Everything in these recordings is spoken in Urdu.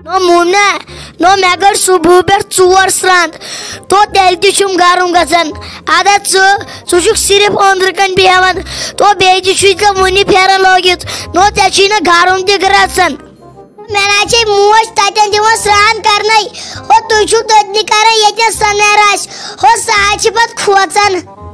مومنا نو مے گڑ صبح پہ 4 سرانت تو تیل تم گرم گھان ادا ثک صرف اندر کن بیہان تو بیچ ونی پھیران لوگت نو ٹھیک نا گرم تہ گژھان مے نا موج تتین دِوان سران کرنے ہو تھی چھو تتنی کران یتین سنیر ہو سہ پتہ کھوژان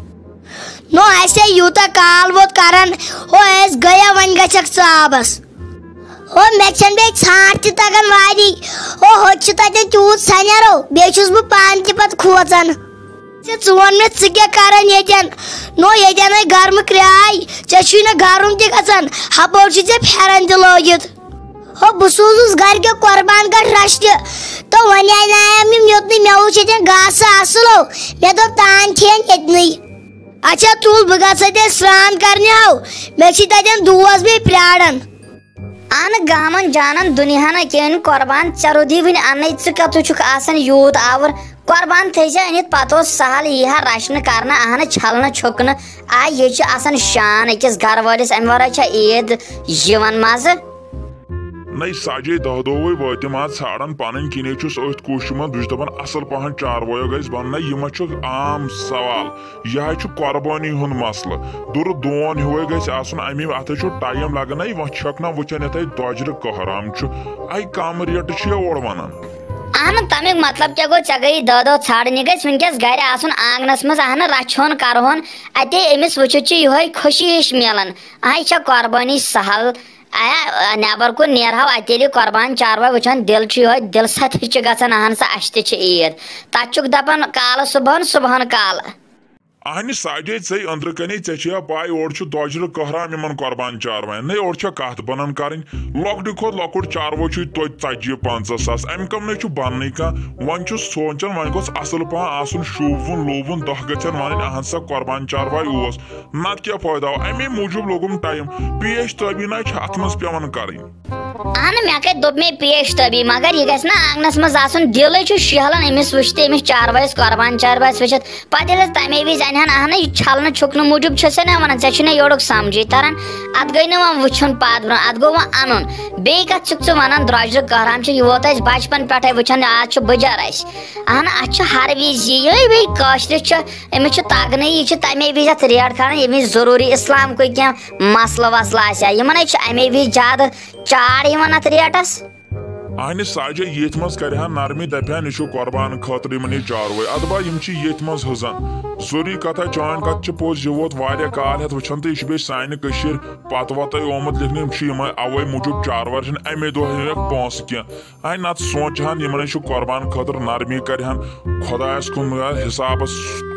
نو اسے یوتا کال ووت کران ہو اس گیا ون گھک ژٕ آبس ہو مے چھن بے ژھانٹ تہ تگان واری ہو تتین تیوت سنیرو بیس بہ پان تہ پتہ کھوژان ژٕ ون مے ژٕ کیاہ کران یتین نو یتین آئی گرم کرٛاے ژےٚ چھُے نا گرم تہ گژھان ہپٲرۍ چھُ ژےٚ پھیرن تہ لٲگِتھ ہو بہ سوزُس گرِکیو قربان گڑھ رشتہ تو ون انایم یوتن مے وچھ یتین گاسہٕ اصل ہو مے دوٚپ تان کھٮ۪ن یتنٕے اچھا تُل بہ گژھے تیٚلہِ سران کرنہِ ہو مے چھ تتین دوس بیٚیہِ پیاران ان گامن جانن دنیا نا کین قربان چرودی ون ان ژٕ چھُکھ آسان یوت آور قربان تھیزا انت پتہ سہل یہ رشن کرنا اہن چھلنا چھکن آ یہ آسان شان أکِس گھر وٲلِس امہِ ورٲے چھا عید یِوان مزٕ نئی سجے 10 دۄہ وٲتِم آز ژھانڈان پنٕنۍ کِنۍ چھُس أتھۍ کوٗشِش منٛز بہٕ چھُس دپان اصل پہن چاروٲیو گژھِ بننا یہِ چھُ عام سوال یہِ چھُ قۄربٲنی ہُنٛد مسلہٕ دُرٕ دون ہیوے گژھِ آسُن امی اتھ چھُ ٹایم لگان وۄنۍ چھکھ نا وٕچھان یتھے دۄجرٕ کہرام چھُ اے کم ریٹہٕ چھِ اورٕ ونان اہن تمیُک مطلب کیا گو ژےٚ گٔیی 10 دۄہ ژھانڈنہِ گژھِ ونکیٚس گرِ آسُن آنگنس منٛز اہن رچھون کرہون اتے أمِس وٕچھِتھ چھِ یِہوے خوشی ہِش میلان آ یہِ چھےٚ قۄربٲنی سہل نیبر کُن نیرہو اتہِ ییٚلہِ قۄربان چاروٲے وٕچھان دل چھُ یِہوے دل سۭتۍ چھِ گژھان اہن سا اسہِ تہِ چھِ عید تتھ چھُکھ دپان کالہٕ صبحن کالہٕ اہنہِ سجے ژے أنٛدرٕ کنے ژےٚ چھےٚ پاے اورٕ چھُ دۄجرٕ کہرام یِمن قۄربان چاروایَن نَے اورٕ چھےٚ کتھ بنان کرٕنۍ لۄکٹہِ کھۄتہٕ لۄکُٹ چاروٲے چھُے توتہِ 40-50 ساس امہِ کم نَے چھُ بننٕے کانٛہہ وۄنۍ چھُس سونٛچان وۄنۍ گوٚژھ اصل پہن آسُن شوٗبوُن لوٗبوُن دہ گژھن ونٕنۍ اہن سا قۄربان چارواے اوس نتہٕ کیٛاہ فٲیدٕ آو امی موٗجوٗب لوگُم ٹایم پیش تٲبی نَے چھِ اتھ منٛز پیٚوان کرٕنۍ اہن مےٚ کتہِ دوٚپ مےٚ پیش تٲبی مگر یہِ گژھِ نا آنگنس منٛز آسُن دلٕے چھُ شیہلان أمِس وٕچھتھ أمِس چاروایس قۄربان چاروایس وٕچھِتھ پتہٕ ییٚلہِ تمے وِزِ انہن اہن یہِ چھلنہٕ چھُکنہٕ موٗجوٗب چھُسے نا ونان ژےٚ چھُنہ یورُک سمجھٕے تران اتھ گٔے نہٕ وۄنۍ وٕچھُن پتھ برونٛہہ اتھ گوٚو وۄنۍ انُن بیٚیہِ کتھ چھُکھ ژٕ ونان درۄجرٕ کہرام چھُ یہِ ووت اسہِ بچپن پٮ۪ٹھے وٕچھان آز چھُ بٕجر اسہِ اہن اتھ چھُ ہر وِزِ یِہوے بیٚیہِ کٲشرِس چھُ أمِس چھُ تگنٕے یہِ چھُ تمے وِزِ اتھ ریٹ کھالان ییٚمہِ وِزِ ضروٗری اسلامکُے کینٛہہ مسلہٕ وسلہٕ آسہِ ہا یِمن چھُ امے وِزِ زیادٕ چاڑ یِوان اتھ ریٹس اہنہِ سجے ییٚتھۍ منٛز کرِ ہا نرمی دپہن یہِ چھُ قۄربان خٲطرٕ یِمن یہِ چاروٲے ادبا یِم چھِ ییٚتھۍ منٛز ہٕزان ضروٗری کتھا چٲنۍ کتھ چھِ پوٚز یہِ ووت واریاہ کال ہٮ۪تھ وٕچھان تہٕ یہِ چھُ بیٚیہِ سانہِ کٔشیٖرِ پتہٕ وتَے آمُت لیکھنہٕ یِم چھِ یِمے اوے موٗجوٗب چاروٲے چھِنہٕ امے دۄہ ہٮ۪کھ پونٛسہٕ کینٛہہ اے نتہٕ سونٛچہن یِمن چھُ قۄربان خٲطرٕ نرمی کرہن خۄدایس کُن حسابس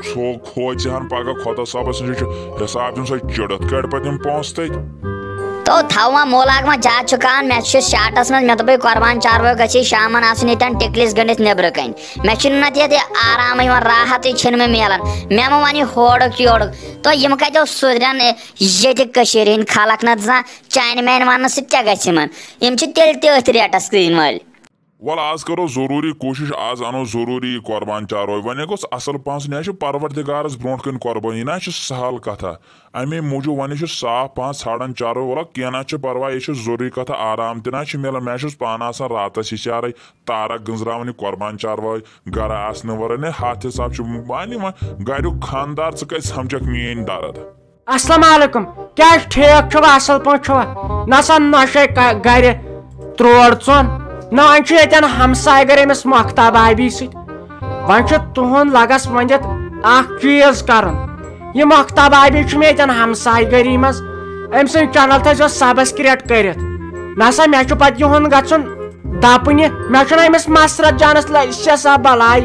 کھوژِ ہن پگہہ خۄدا صٲبس نِش چھُ حساب دِیُن سۄ چِڑتھ کڑِ پتہٕ یِم پونٛسہٕ تتہِ تو تھو وۄنۍ مولاک وۄنۍ زیادٕ چُکان مےٚ چھُ شاٹس منٛز مےٚ دوٚپے قۄربان چاروٲے گژھِ شامن آسُن ییٚتٮ۪ن ٹِکلِس گٔنڈِتھ نیبرٕ کَنۍ مےٚ چھُنہٕ نتہٕ ییٚتہِ آرامٕے یِوان راحتٕے چھِنہٕ مےٚ میلان مےٚ مہ وَنہِ ہورُکھ یورُک تو یِم کتٮ۪و سُدرن ییٚتہِ کٔشیٖرِ ہِنٛدۍ خلق نتہٕ زانٛہہ چانہِ میانہِ وننہٕ سۭتۍ کیٛاہ گژھِ یِمن یِم چھِ تیٚلہِ تہِ أتھۍ ریٹس کٕنۍ وٲلۍ ول آز کرو ضروٗری کوٗشش آز انو ضروٗری یہِ قۄربان چاروٲے وۄنۍ گوٚژھ اصل پہن یہِ چھُ پروردِگارس برونٛٹھ کَنۍ قۄربٲنی نہ چھُ سہل کتھا امے موٗجوٗب وۄنۍ چھُ صاف پہن ژھانڈان چاروٲے وَلہ کینٛہہ نہ چھُ پرواے یہِ چھُ ضروٗری کتھا آرام تہِ نہ چھُ میلان مےٚ چھُس پانہٕ آسان راتس ہِشارے تارک گنٛزراوان یہِ قۄربان چاروٲے گرٕ آسنہٕ ورٲے نے ہتھ حساب چھُ وۄنۍ وۄنۍ گریُک خانٛدار ژٕ کتہِ سمجھکھ میٲنۍ درد السلام علیکم کیٛاہ ٹھیٖک چھُوا اصل پٲٹھۍ چھُوا نسا نۄشے گرِ ترٛوڑ ژوٚن نہ وۄنۍ چھُ ییٚتٮ۪ن ہمساے گٔر أمِس مۄختاب آبی سۭتۍ وۄنۍ چھُ تُہُنٛد لگس وۄنۍ دِتھ اکھ چیٖز کرُن یہِ مۄختاب آبی چھُ مےٚ ییٚتٮ۪ن ہمساے گٔری منٛز أمۍ سٕنٛز چنل تھٲیزیو سبسکرایب کٔرِتھ نسا مےٚ چھُ پتہٕ یِہُنٛد گژھُن دپنہِ مےٚ چھُنہ أمِس مسرت جانس لٔجہِ سا بلاے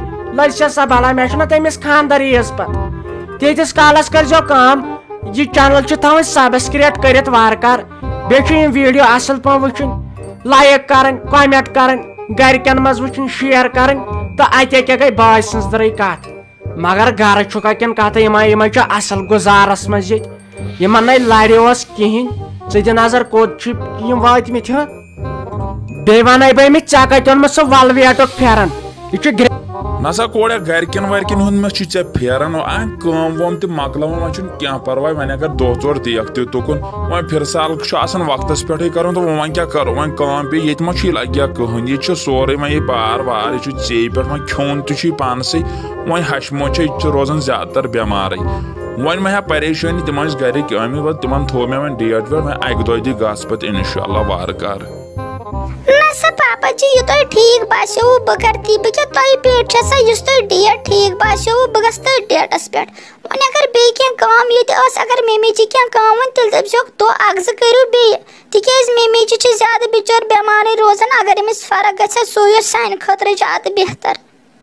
مےٚ چھُنہ تٔمِس خانٛدر ییٖژ پتہٕ تیٖتِس کالس کٔرزیو کٲم یہِ چنل چھِ تھاوٕنۍ سبسکرایب کٔرِتھ وارٕ کار بیٚیہِ چھُ یِم ویٖڈیو اصل پٲٹھۍ وٕچھُن لایک کرٕنۍ کومینٹ کرٕنۍ گرِکٮ۪ن منٛز وٕچھُن شیر کرٕنۍ تہٕ اتے کیٛاہ گٔے باے سٕنٛز درٕے کتھ مگر گرٕ چھُکھا کِنہٕ کتھٕ یِمے چھِ اصل گُزارس منٛز ییٚتہِ یِمن نَے لرِوس کِہینۍ ژٕ دِ نظر کوٚت چھِ یِم وٲتمٕتۍ ہہ بیٚیہِ ونے بہٕ أمِس ژےٚ کتہِ اوٚنمُت سُہ ولویٹُک پھیرن یہِ چھُ نسا کوڑا گرکن ورکن ہند میں ے پھیران کم وم تہ مکلان وۄنۍ کینٛہہ پرواے وۄنۍ اگر دۄہ ژور دیکھ تہِ تُکُن وۄنۍ پھر سال آسان وقتس پٮ۪ٹھٕے کرُن تہٕ وۄنۍ کیٛاہ کرو وۄنۍ کٲم پیٚیہِ ییٚتہِ ما چھُے لگیا کٕہٕنۍ ییٚتہِ چھُ سورُے وۄنۍ یہِ بار وار یہِ چھُ ژیٚیہِ پٮ۪ٹھ وۄنۍ کھیوٚن تہِ چھُے پانسٕے وۄنۍ ہشہِ موچے ییٚتہِ چھِ روزان زیادٕ تر بٮ۪مارٕے وۄنۍ ما ہا پریشٲنی تِم ٲسۍ گرِکۍ آمٕتۍ تِمن تھوٚو مےٚ وۄنۍ ڈیٹ ویٹ وۄنۍ اکہِ دۄیہِ دۄہہِ گژھ پتہٕ انشاء اللہ وارٕ کارٕ نسا پاپا جی یہ تۄہہِ ٹھیٖک باسیو بہٕ کر تی بہٕ کیٛاہ تۄہہِ پیٹھ چھےٚ سا یُس تۄہہِ ڈیٹ ٹھیٖک باسیو بہٕ گژھٕ تٔتھۍ ڈیٹس پٮ۪ٹھ وۄنۍ اگر بیٚیہِ کینٛہہ کٲم ییٚتہِ ٲس اگر ممی جی کینٛہہ کٲم وۄنۍ تیٚلہِ دٔپزیوکھ دۄہ اکھ زٕ کٔرِو بیٚیہِ تِکیٛازِ ممی جی چھِ زیادٕ بِچٲر بٮ۪مارٕے روزان اگر أمِس فرق گژھِ ہا سُے اوس سانہِ خٲطرٕ زیادٕ بہتر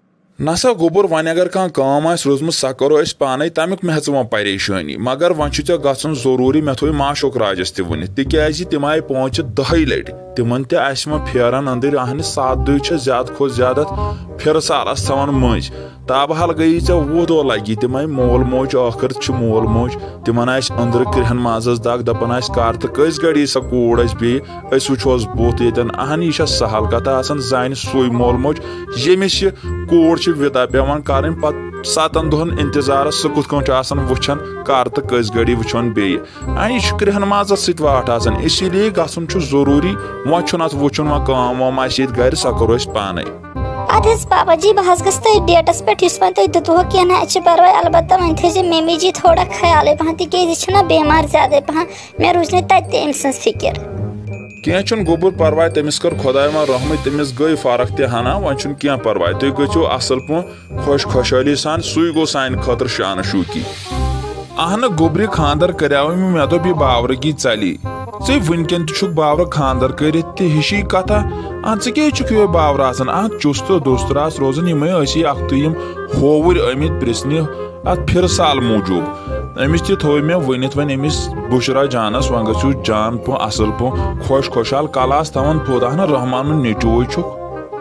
نسا گوٚبُر وۄنۍ اگر کانٛہہ کٲم آسہِ روٗزمٕژ سۄ کرو أسۍ پانے تمیُک مہ ہیٚژٕ وۄنۍ پریشٲنی مگر وۄنۍ چھُ ژےٚ گژھُن ضروٗری مےٚ تھوٚو ماشوک راجس تہِ ؤنِتھ تِکیٛازِ تِم آیہِ پانٛژِ دہہِ لٹہِ تِمن تہِ آسہِ وۄنۍ پھیران أنٛدٕرۍ اہنہِ 7 دۄہ چھِ زیادٕ کھۄتہٕ زیادٕ اتھ پھِرٕ سالس تھاوان مٔنٛزۍ تابحال گٔیی ژےٚ 20 دۄہ لگی تِم آیہِ مول موج ٲخر چھُ مول موج تِمن آسہِ أنٛدرٕ کرٛہن مازس دگ دپان آسہِ کر تہٕ کٔژِ گرِ یی سۄ کوٗر اسہِ بیٚیہِ أسۍ وٕچھوس بُتھ ییٚتٮ۪ن اہن یہِ چھےٚ سہل کتھا آسان زانہِ سُے مول موج ییٚمِس یہِ کوٗر چھِ وِدا پیٚوان کرٕنۍ پتہٕ 7 دۄہن انتظارس سُہ کِتھ کٔنۍ چھُ آسان وٕچھان کر تہٕ کٔژِ گرِ وٕچھون بیٚیہِ یہِ چھُ کرٛہن مازس سۭتۍ واٹھ آسان اسی لیے گژھُن چھُ ضروٗری وۄنۍ چھُنہٕ اتھ وٕچھُن وۄنۍ کٲم وٲم آسہِ ییٚتہِ گرِ سۄ کرو أسۍ پانے ادٕ حظ پاپا جی بہٕ حظ گژھٕ تٔتھۍ ڈیٹس پٮ۪ٹھ یُس وۄنۍ تُہۍ دِتوُ کینٛہہ نہ اَسہِ چھِ پرواے البتہ وۄنۍ تھٲیزِ ممی جی تھوڑا خیالٕے پہن تِکیٛازِ یہِ چھِنہ بٮ۪مار زیادَے پہن مےٚ روٗز نہٕ تتہِ تہِ أمۍ سٕنٛز فِکر کینٛہہ چھُنہٕ گوٚبُر پرواے تٔمِس کٔر خۄداے وۄنۍ رحمٕے تٔمِس گٔے فرق تہِ ہنا وۄنۍ چھُنہٕ کینٛہہ پرواے تُہۍ گٔژھِو اصل پٲٹھۍ خۄش خۄشحٲلی سان سُے گوٚو سانہِ خٲطرٕ شانہٕ شوٗکی اہنہٕ گوٚبرِ خانٛدر کریاوے مےٚ دوٚپ یہِ باورٕکی ژَلی ژےٚ وٕنکیٚن تہِ چھُکھ باورٕ خانٛدر کٔرِتھ تہِ ہِشی کتھا ژٕ کیٛازِ چھُکھ یِہوے باورٕ آسان چُست تہٕ دوستراس روزان یِمے ٲسی اکھتُے یِم ہووٕرۍ آمٕتۍ پرژھنہِ اتھ پھِرٕ سال موٗجوٗب أمِس تہِ تھوٚو مےٚ ؤنِتھ وۄنۍ أمِس بُشرا جانس وۄنۍ گٔژھِو جان پٲٹھۍ اصل پٲٹھۍ خۄش خۄشحال کلاس تھاوان تھوٚد اہنہٕ رحمانُن نیٚچوٗوٕے چھُکھ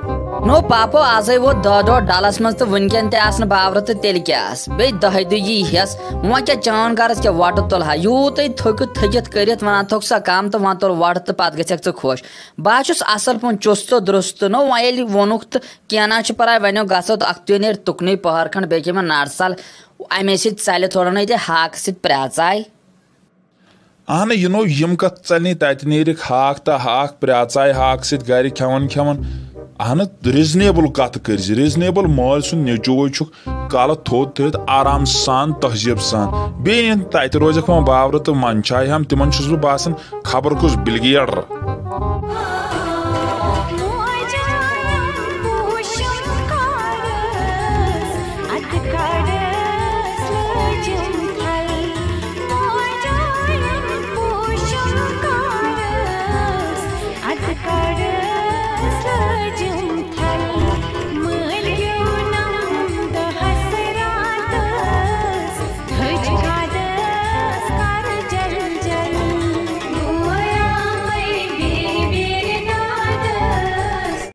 نو پاپو آزے ووت 10 دۄہ ڈلس منٛز تہٕ وٕنکیٚن تہِ آسنہٕ باورٕ تہٕ تیٚلہِ کیٛاہ آسہِ بیٚیہِ 10 دۄہ یی ہٮ۪س وۄنۍ کیٛاہ چون غرض کیٛاہ وۄٹہٕ تُلہٕ ہا یوٗت تُہۍ تھٔکِو تھٔکِتھ کٔرِتھ ونان تھوٚکھ سا کم تہٕ وۄنۍ تُل وۄٹہٕ تہٕ پتہٕ گژھکھ ژٕ خۄش بہٕ حظ چھُس اصل پٲٹھۍ چُست تہٕ درُست نو وۄنۍ ییٚلہِ ووٚنُکھ تہٕ کینٛہہ نہ چھُ پرواے وۄنۍ گژھو تہٕ اکھتُے نیرِ تُکنُے پہر کھنٛڈ بیٚیہِ کھے مےٚ ناٹہٕ سال امے سۭتۍ ژلہِ تھوڑا نہ ییٚتہِ ہاکہٕ سۭتۍ پرٛاژاے اہنہٕ یہِ نو یِم کتھ ژَلنٕے تتہِ نیرِکھ ہاکھ تہٕ ہاکھ پرٛاژاے ہاکہٕ سۭتۍ گرِ کھٮ۪وان اہنہٕ ریزنیبل کتھ کٔرزِ ریزنیبل مٲلۍ سُنٛد نیٚچوٗوٕے چھُکھ کالہٕ تھوٚد تھٲیِتھ آرام سان تہذیٖب سان بیٚیہِ تتہِ روزکھ وۄنۍ باورٕ تہٕ منٛدچھایہِ ہم تِمن چھُس بہٕ باسان خبر کُس بِلگیٹر